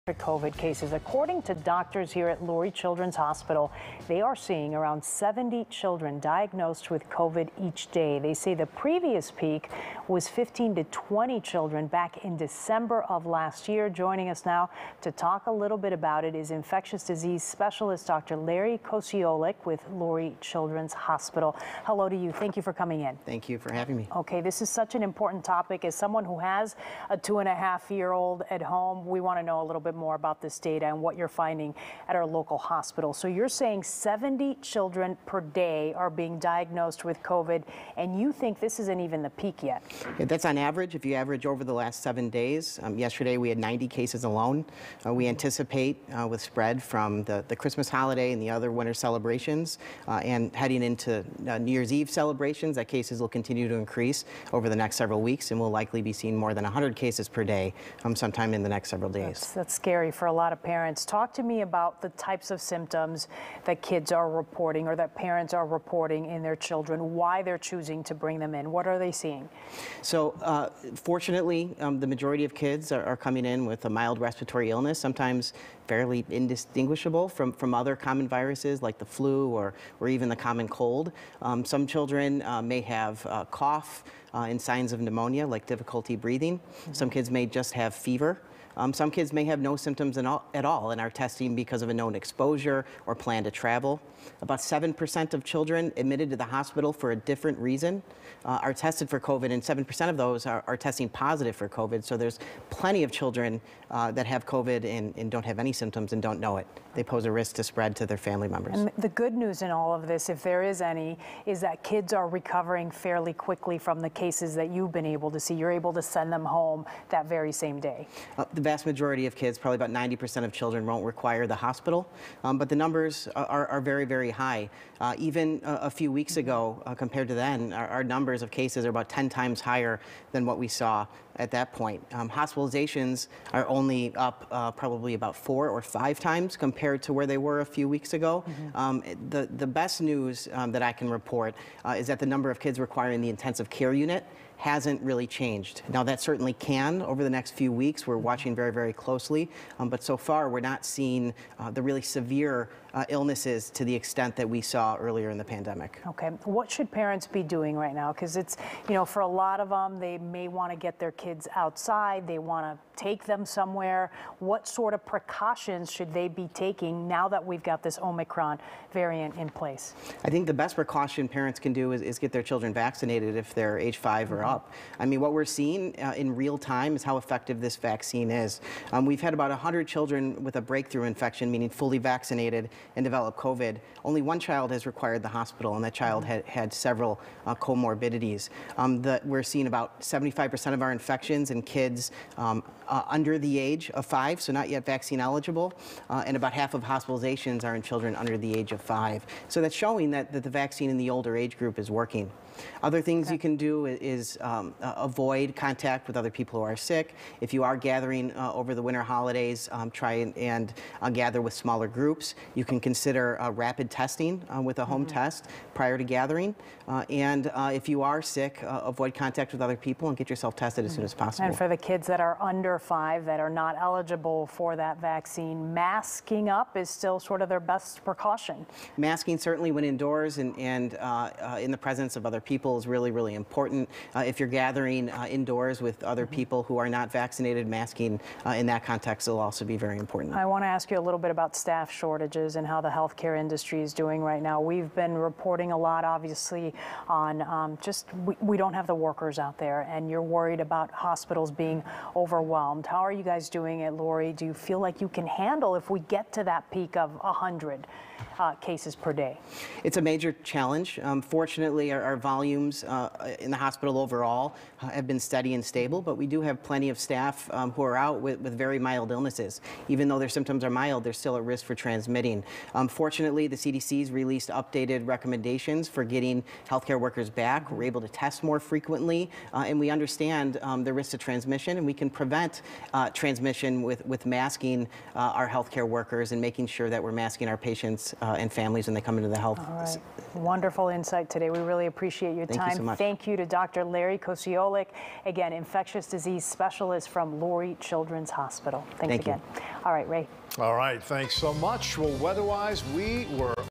COVID cases. According to doctors here at Lurie Children's Hospital, they are seeing around 70 children diagnosed with COVID each day. They say the previous peak was 15 to 20 children back in December of last year. Joining us now to talk a little bit about it is infectious disease specialist Dr. Larry Kociolek with Lurie Children's Hospital. Hello to you. Thank you for coming in. Thank you for having me. Okay, this is such an important topic. As someone who has a 2.5-year-old at home, we want to know a little bit more about this data and what you're finding at our local hospital. So you're saying 70 children per day are being diagnosed with COVID, and you think this isn't even the peak yet? Yeah, that's on average. If you average over the last 7 days, yesterday we had 90 cases alone. We anticipate with spread from the Christmas holiday and the other winter celebrations and heading into New Year's Eve celebrations, that cases will continue to increase over the next several weeks, and we'll likely be seeing more than 100 cases per day sometime in the next several days. That's scary for a lot of parents. Talk to me about the types of symptoms that kids are reporting or that parents are reporting in their children, why they're choosing to bring them in. What are they seeing? So fortunately, the majority of kids are coming in with a mild respiratory illness, sometimes fairly indistinguishable from other common viruses like the flu or even the common cold. Some children may have cough and signs of pneumonia like difficulty breathing. Some kids may just have fever. Some kids may have no symptoms at all and are testing because of a known exposure or plan to travel. About 7% of children admitted to the hospital for a different reason are tested for COVID, and 7% of those are testing positive for COVID. So there's plenty of children that have COVID and don't have any symptoms and don't know it. They pose a risk to spread to their family members. And the good news in all of this, if there is any, is that kids are recovering fairly quickly from the cases that you've been able to see. You're able to send them home that very same day. The vast majority of kids, probably about 90% of children, won't require the hospital, but the numbers are very, very high. Even a few weeks ago, compared to then, our numbers of cases are about 10 times higher than what we saw at that point. Hospitalizations are only up probably about 4 or 5 times compared to where they were a few weeks ago. The best news that I can report is that the number of kids requiring the intensive care unit hasn't really changed. Now that certainly can over the next few weeks. We're watching very, very closely, but so far we're not seeing the really severe illnesses to the extent that we saw earlier in the pandemic. Okay, what should parents be doing right now? Because it's, for a lot of them, they may want to get their kids outside, they want to take them somewhere. What sort of precautions should they be taking now that we've got this Omicron variant in place? I think the best precaution parents can do is get their children vaccinated if they're age 5 or up. I mean, what we're seeing in real time is how effective this vaccine is. We've had about 100 children with a breakthrough infection, meaning fully vaccinated, and developed COVID. Only one child has required the hospital, and that child had several comorbidities. We're seeing about 75% of our infections in kids under the age of 5, so not yet vaccine eligible, and about half of hospitalizations are in children under the age of 5. So that's showing that the vaccine in the older age group is working. Other things you can do is avoid contact with other people who are sick. If you are gathering over the winter holidays, try and gather with smaller groups. You can consider rapid testing with a home test prior to gathering. And if you are sick, avoid contact with other people and get yourself tested as soon as possible. And for the kids that are under 5 that are not eligible for that vaccine, masking up is still sort of their best precaution. Masking certainly when indoors and in the presence of other people is really, really important. If you're gathering indoors with other people who are not vaccinated, masking in that context will also be very important. I want to ask you a little bit about staff shortages and how the healthcare industry is doing right now. We've been reporting a lot, obviously, on we don't have the workers out there, and you're worried about hospitals being overwhelmed. How are you guys doing at Lurie? Do you feel like you can handle if we get to that peak of 100 cases per day? It's a major challenge. Fortunately, our volumes in the hospital overall have been steady and stable, but we do have plenty of staff who are out with very mild illnesses. Even though their symptoms are mild, they're still at risk for transmitting. Fortunately, the CDC's released updated recommendations for getting healthcare workers back. We're able to test more frequently, and we understand the risk of transmission, and we can prevent prevent transmission with masking our healthcare workers and making sure that we're masking our patients and families when they come into the health. All right. Wonderful insight today. We really appreciate your time. Thank you so much. Thank you to Dr. Larry Kociolek, again, infectious disease specialist from Lurie Children's Hospital. Thanks again. All right, Ray. All right, thanks so much. Well, weather-wise, we were